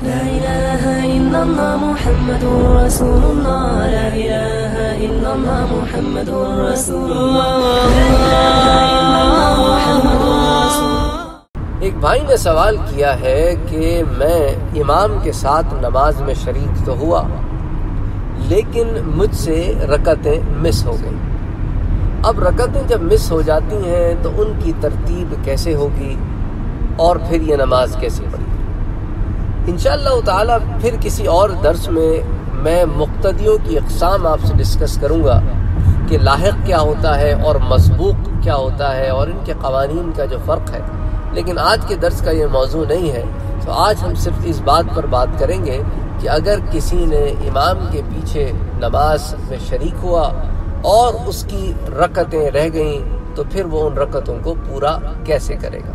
لا إله إلا الله محمد رسول الله لا إله إلا الله محمد رسول الله لا إله إلا الله محمد رسول الله۔ ایک بھائی نے سوال کیا ہے کہ میں امام کے ساتھ نماز میں شریک تو ہوا لیکن مجھ سے رکعتیں مس ہو گئیں۔ اب رکعتیں جب مس ہو جاتی ہیں تو ان کی ترتیب کیسے ہوگی اور پھر یہ نماز کیسے پڑھی؟ انشاءاللہ تعالی پھر کسی اور درس میں مقتدیوں کی اقسام آپ سے ڈسکس کروں گا کہ لاحق کیا ہوتا ہے اور مسبوق کیا ہوتا ہے اور ان کے قوانین کا جو فرق ہے، لیکن آج کے درس کا یہ موضوع نہیں ہے۔ تو آج ہم صرف اس بات پر بات کریں گے کہ اگر کسی نے امام کے پیچھے نماز میں شریک ہوا اور اس کی رکعتیں رہ گئیں تو پھر وہ ان رکعتوں کو پورا کیسے کرے گا۔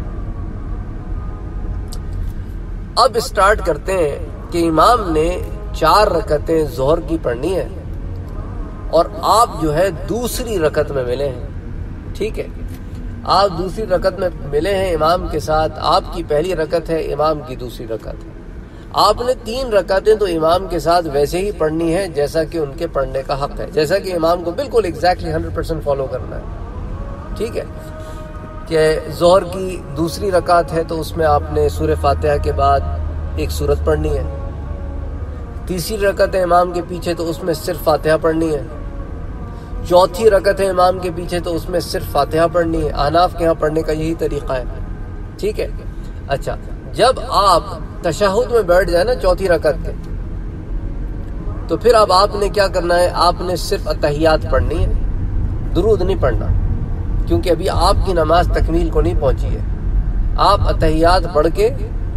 اب اسٹارٹ کرتے ہیں کہ امام نے 4 رکعتیں ظہر کی پڑھنی ہے اور آپ جو ہے دوسری رکعت میں ملے ہیں، ٹھیک ہے، آپ دوسری رکعت میں ملے ہیں امام کے ساتھ، آپ کی پہلی رکعت ہے، امام کی دوسری رکعت ہے۔ آپ نے 3 رکعتیں تو امام کے ساتھ ویسے ہی پڑھنی ہے جیسا کہ ان کے پڑھنے کا حق ہے، جیسا کہ امام کو بالکل ایگزیکٹلی 100% فالو کرنا ہے، ٹھیک ہے، کہ ظہر کی دوسری رکعت ہے تو اس میں آپ نے سورہ فاتحہ کے بعد ایک سورت پڑھنی ہے، تیسری رکعت ہے امام کے پیچھے تو اس میں صرف فاتحہ پڑھنی ہے، چوتھی رکعت ہے امام کے پیچھے تو اس میں صرف فاتحہ پڑھنی ہے۔ احناف کے ہاں پڑھنے کا یہی طریقہ ہے، ٹھیک ہے۔ اچھا، جب آپ تشہد میں بیٹھ جائیں نا چوتھی رکعت کے، تو پھر اب آپ نے کیا کرنا ہے، آپ نے صرف اتحیات پڑھنی ہے، درود نہیں پڑھنا، کیونکہ ابھی آپ کی نماز تکمیل کو نہیں پہنچی ہے۔ آپ اتحیات پڑھ کے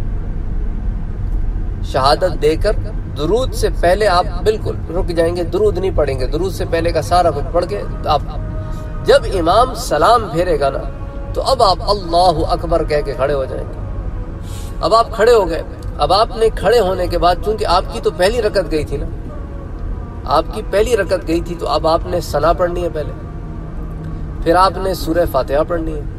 شہادت دے کر درود سے پہلے آپ بالکل رک جائیں گے، درود نہیں پڑھیں گے، درود سے پہلے کا سارا کچھ پڑھ کے آپ جب امام سلام پھیرے گا نا تو اب آپ اللہ اکبر کہہ کے کھڑے ہو جائیں گے۔ اب آپ کھڑے ہو گئے، اب آپ نے کھڑے ہونے کے بعد چونکہ آپ کی تو پہلی رکعت گئی تھی نا، آپ کی پہلی رکعت گئی تھی تو اب آپ نے ثنا پڑھنی ہے پہلے، پھر آپ نے سورہ فاتحہ پڑھنی ہے،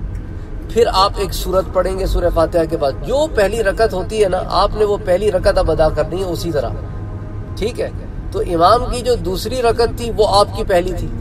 پھر آپ ایک سورت پڑھیں گے سورہ فاتحہ کے بعد۔ جو پہلی رکعت ہوتی ہے نا آپ نے وہ پہلی رکعت اب ادا کرنی ہے اسی طرح، ٹھیک ہے۔ تو امام کی جو دوسری رکعت تھی وہ آپ کی پہلی تھی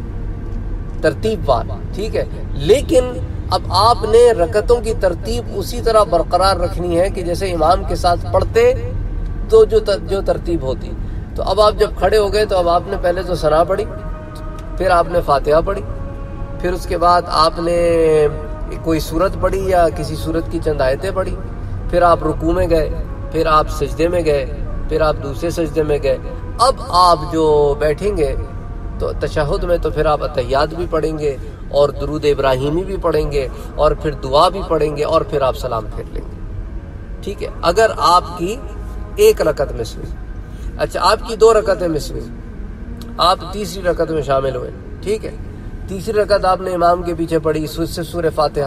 ترتیب وار، ٹھیک ہے، لیکن اب آپ نے رکعتوں کی ترتیب اسی طرح برقرار رکھنی ہے کہ جیسے امام کے ساتھ پڑھتے تو جو ترتیب ہوتی۔ تو اب آپ جب کھڑے ہو گئے تو اب آپ نے پہلے تو ثنا پڑھی، پھر آپ نے فاتحہ پڑھی، پھر اس کے بعد آپ نے کوئی سورت پڑھی یا کسی سورت کی چند آیتیں پڑھی، پھر آپ رکوع میں گئے، پھر آپ سجدے میں گئے، پھر آپ دوسرے سجدے میں گئے۔ اب آپ جو بیٹھیں گے تو تشہد میں تو پھر آپ اتحیات بھی پڑھیں گے اور درود ابراہیمی بھی پڑھیں گے اور پھر دعا بھی پڑھیں گے اور پھر آپ سلام پھیر لیں گے، ٹھیک ہے، اگر آپ کی 1 رکعت مس ہوئی۔ اچھا، آپ کی 2 رکعتیں مس ہوئی، آپ تیسری رکعت میں شامل ہوئے، ٹھیک ہے، تیسری رکعت آپ نے امام کے پیچھے پڑھی صرف سورہ فاتحہ،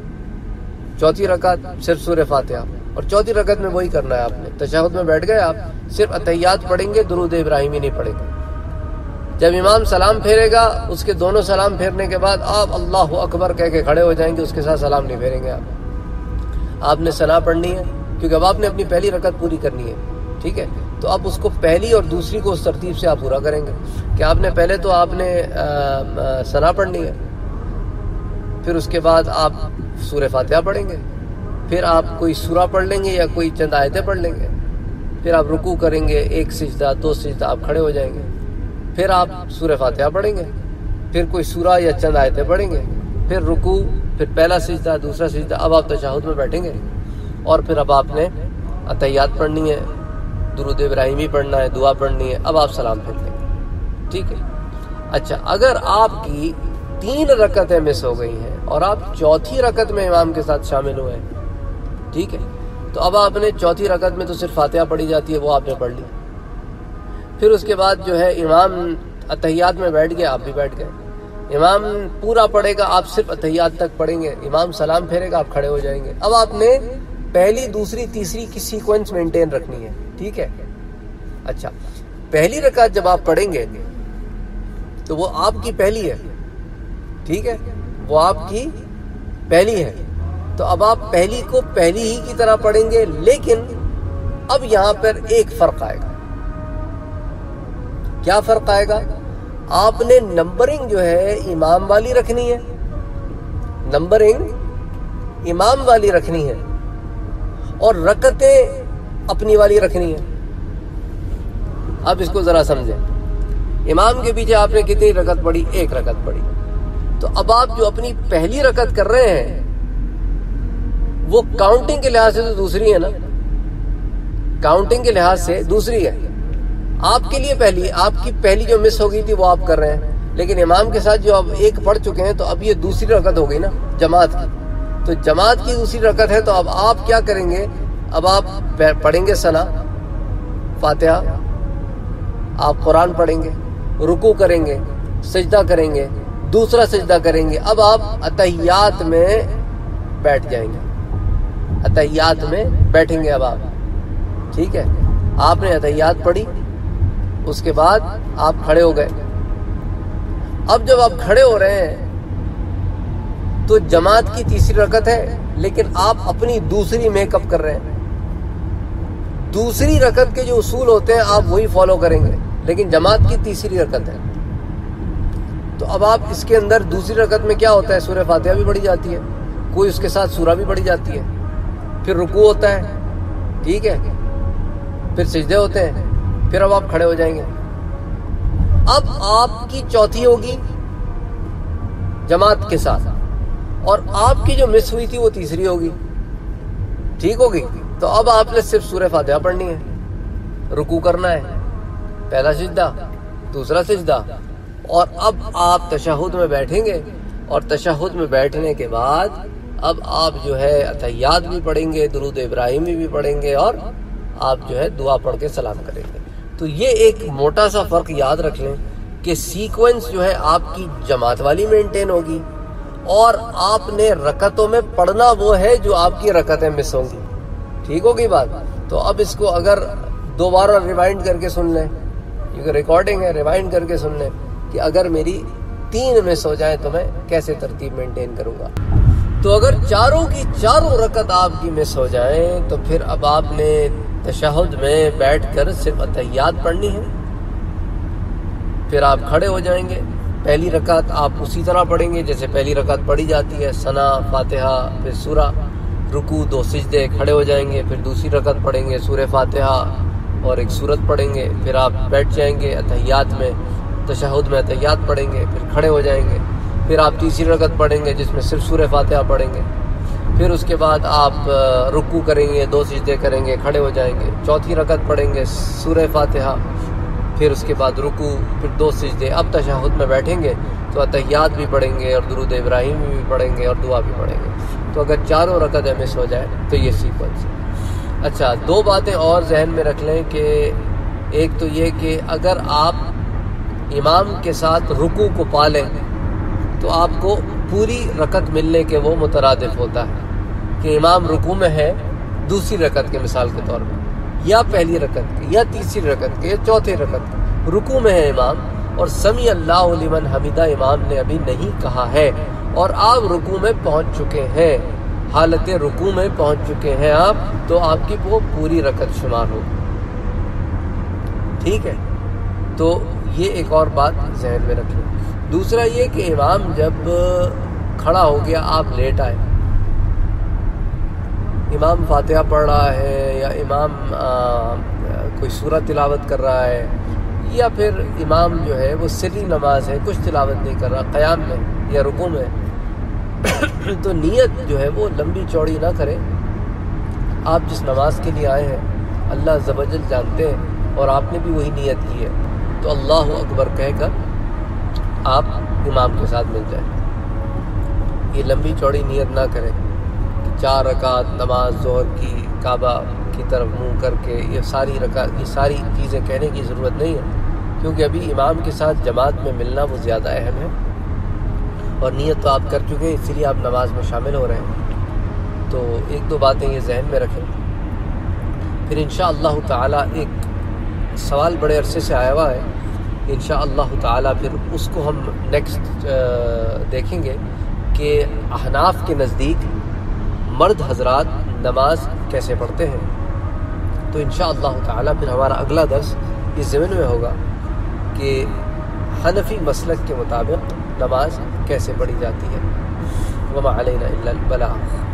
چوتھی رکعت صرف سورہ فاتحہ، اور چوتھی رکعت میں وہی کرنا ہے آپ نے، تشہد میں بیٹھ گئے آپ صرف اتحیات پڑھیں گے، درود ابراہیمی نہیں پڑھیں گے۔ جب امام سلام پھیرے گا اس کے دونوں سلام پھیرنے کے بعد آپ اللہ اکبر کہہ کے کھڑے ہو جائیں گے، اس کے ساتھ سلام نہیں پھیریں گے آپ نے ثنا پڑھنی ہے کیونکہ اب آپ نے اپنی پہلی رکعت پوری کرنی ہے، ٹھیک ہے، تو اب اس کو پہلی اور دوسری کو اس ترتیب سے آپ پورا کریں گے کہ آپ نے پہلے تو آپ نے ثنا پڑھنی ہے، پھر اس کے بعد آپ سورہ فاتحہ پڑھیں گے، پھر آپ کوئی سورہ پڑھ لیں گے یا کوئی چند آیتیں پڑھ لیں گے، پھر آپ رکوع کریں گے، 1 سجدہ 2 سجدہ آپ کھڑے ہو جائیں گے، پھر آپ سورہ فاتحہ پڑھیں گے، پھر کوئی سورہ یا چند آیتیں پڑھیں گے، پھر رکوع، پھر پہلا سجدہ، دوسرا سجدہ، اب آپ تشہد میں بیٹھیں گے اور پھر اب آپ نے اتحیات پڑھنی ہے، درود ابراہیمی پڑھنا ہے، دعا پڑھنی ہے، اب آپ سلام پھیر لیں گے، ٹھیک ہے۔ اچھا، اگر آپ کی 3 رکعتیں مس ہو گئی ہیں اور آپ چوتھی رکعت میں امام کے ساتھ شامل ہوئے ہیں، ٹھیک ہے، تو اب آپ نے چوتھی رکعت میں تو صرف فاتحہ پڑھی جاتی ہے، وہ آپ نے پڑھ لی، پھر اس کے بعد جو ہے امام اتحیات میں بیٹھ گئے، آپ بھی بیٹھ گئے، امام پورا پڑھے گا، آپ صرف اتحیات تک پڑھیں گے، امام سلام پھیرے گا، آپ کھڑے ہو جائیں گے۔ اب آپ نے پہلی، دوسری، تیسری کی سیکوینس مینٹین رکھنی ہے، ٹھیک ہے۔ اچھا، پہلی رکعت جب آپ پڑھیں گے تو وہ آپ کی پہلی ہے، ٹھیک ہے، وہ آپ کی پہلی ہے، تو اب آپ پہلی کو پہلی ہی کی طرح پڑھیں گے، لیکن اب یہاں پر ایک فرق آئے گا. کیا فرق آئے گا؟ آپ نے نمبرنگ جو ہے امام والی رکھنی ہے، نمبرنگ امام والی رکھنی ہے، اور رکعتیں اپنی والی رکھنی ہے. اب اس کو ذرا سمجھیں. امام کے پیچھے آپ نے کتنی رکعت پڑھی؟ ایک رکعت پڑھی. تو اب آپ جو اپنی پہلی رکعت کر رہے ہیں وہ کاؤنٹنگ کے لحاظ سے تو دوسری ہے نا، کاؤنٹنگ کے لحاظ سے دوسری ہے. آپ کے لیے آپ کی پہلی جو مس ہو گئی تھی وہ آپ کر رہے ہیں، لیکن امام کے ساتھ جو آپ ایک پڑھ چکے ہیں تو اب یہ دوسری رکعت ہو گئی نا جماعت کی. تو جماعت کی دوسری رکعت ہے، تو اب آپ کیا کریں گے؟ اب آپ پڑھیں گے ثنا، فاتحہ، آپ قرآن پڑھیں گے، رکوع کریں گے، سجدہ کریں گے، دوسرا سجدہ کریں گے. اب آپ اتحیات میں بیٹھ جائیں گے، اتحیات میں بیٹھیں گے. اب آپ ٹھیک ہے، آپ نے اتحیات پڑھی، اس کے بعد آپ کھڑے ہو گئے. اب جب آپ کھڑے ہو رہے ہیں تو جماعت کی تیسری رکعت ہے، لیکن آپ اپنی دوسری میک اپ کر رہے ہیں. دوسری رکعت کے جو اصول ہوتے ہیں آپ وہی فالو کریں گے، لیکن جماعت کی تیسری رکعت ہے. تو اب آپ اس کے اندر دوسری رکعت میں کیا ہوتا ہے؟ سورہ فاتحہ بھی پڑھی جاتی ہے، کوئی اس کے ساتھ سورہ بھی پڑھی جاتی ہے، پھر رکوع ہوتا ہے، ٹھیک ہے، پھر سجدے ہوتے ہیں، پھر اب آپ کھڑے ہو جائیں گے. اب آپ کی چوتھی ہوگی جماعت کے ساتھ، اور آپ کی جو مس ہوئی تھی وہ تیسری ہوگی، ٹھیک ہوگی. تو اب آپ نے صرف سورہ فاتحہ پڑھنی ہے، رکوع کرنا ہے، پہلا سجدہ، دوسرا سجدہ، اور اب آپ تشہد میں بیٹھیں گے. اور تشہد میں بیٹھنے کے بعد اب آپ جو ہے اتحیات بھی پڑھیں گے، درود ابراہیمی بھی پڑھیں گے، اور آپ جو ہے دعا پڑھ کے سلام کریں گے. تو یہ ایک موٹا سا فرق یاد رکھ لیں کہ سیکوینس جو ہے آپ کی جماعت والی مینٹین ہوگی، اور آپ نے رکعتوں میں پڑھنا وہ ہے جو آپ کی رکعتیں مس ہوں گی. ٹھیک ہوگی بات؟ تو اب اس کو اگر دوبارہ ریوائنڈ کر کے سن لیں، کیونکہ ریکارڈنگ ہے، ریوائنڈ کر کے سن لیں کہ اگر میری 3 مس ہو جائیں تو میں کیسے ترتیب مینٹین کروں گا. تو اگر چاروں کی چاروں رکعت آپ کی مس ہو جائیں تو پھر اب آپ نے تشہد میں بیٹھ کر صرف اتحیات پڑھنی ہے، پھر آپ کھڑے ہو جائیں گے. پہلی رکعت آپ اسی طرح پڑھیں گے جیسے پہلی رکعت پڑھی جاتی ہے، ثنا، فاتحہ، پھر سورہ، رکوع، 2 سجدے، کھڑے ہو جائیں گے. پھر دوسری رکعت پڑھیں گے، سورہ فاتحہ اور ایک سورت پڑھیں گے. پھر آپ بیٹھ جائیں گے اتحیات میں، تشہد میں اتحیات پڑھیں گے، پھر کھڑے ہو جائیں گے. پھر آپ تیسری رکعت پڑھیں گے جس میں صرف سورہ فاتحہ پڑھیں گے. پھر اس کے بعد آپ رکوع کریں گے، 2 سجدے کریں گے، کھڑے ہو جائیں گے. چوتھی رکعت پڑھیں گے سورہ فاتحہ، پھر اس کے بعد رکوع، پھر 2 سجدے. اب تشہد میں بیٹھیں گے تو اتحیات بھی پڑھیں گے اور درود ابراہیم بھی پڑھیں گے اور دعا بھی پڑھیں گے. تو اگر چاروں رکعتیں مس ہو جائے تو یہ سیکوینس ہے. اچھا، 2 باتیں اور ذہن میں رکھ لیں کہ ایک تو یہ کہ اگر آپ امام کے ساتھ رکوع کو پا لیں تو آپ کو پوری رکعت ملنے کے وہ مترادف ہوتا ہے کہ امام رکوع میں ہے دوسری رکعت کے مثال کے طور پر، یا پہلی رکعت کے، یا تیسری رکعت کے، یا چوتھی رکعت کے. رکوع میں ہے امام اور سمیع اللہ لمن حمیدہ امام نے ابھی نہیں کہا ہے، اور آپ رکوع میں پہنچ چکے ہیں، حالت رکوع میں پہنچ چکے ہیں آپ، تو آپ کی وہ پوری رکعت شمار ہوگی. ٹھیک ہے، تو یہ ایک اور بات ذہن میں رکھ لیں. دوسرا یہ کہ امام جب کھڑا ہو گیا، آپ لیٹ آئے، امام فاتحہ پڑھ رہا ہے یا امام کوئی سورہ تلاوت کر رہا ہے، یا پھر امام جو ہے وہ سری نماز ہے، کچھ تلاوت نہیں کر رہا قیام میں یا رکوع میں، تو نیت جو ہے وہ لمبی چوڑی نہ کرے. آپ جس نماز کے لیے آئے ہیں اللہ عز و جل جانتے ہیں، اور آپ نے بھی وہی نیت کی ہے، تو اللہ اکبر کہہ کر آپ امام کے ساتھ مل جائیں. یہ لمبی چوڑی نیت نہ کریں کہ 4 رکعت نماز ظہر کی کعبہ کی طرف منہ کر کے یہ ساری چیزیں کہنے کی ضرورت نہیں ہے، کیونکہ ابھی امام کے ساتھ جماعت میں ملنا وہ زیادہ اہم ہے، اور نیت تو آپ کر چکے ہیں، اسی لیے آپ نماز میں شامل ہو رہے ہیں. تو 1-2 باتیں یہ ذہن میں رکھیں. پھر انشاءاللہ تعالی ایک سوال بڑے عرصے سے آیا ہوا ہے، انشاءاللہ تعالی پھر اس کو ہم نیکسٹ دیکھیں گے کہ احناف کے نزدیک مرد حضرات نماز کیسے پڑھتے ہیں. تو انشاءاللہ تعالی پھر ہمارا اگلا درس اس ضمن میں ہوگا کہ حنفی مسلک کے مطابق نماز کیسے پڑھی جاتی ہے. وما علینا الا البلاغ.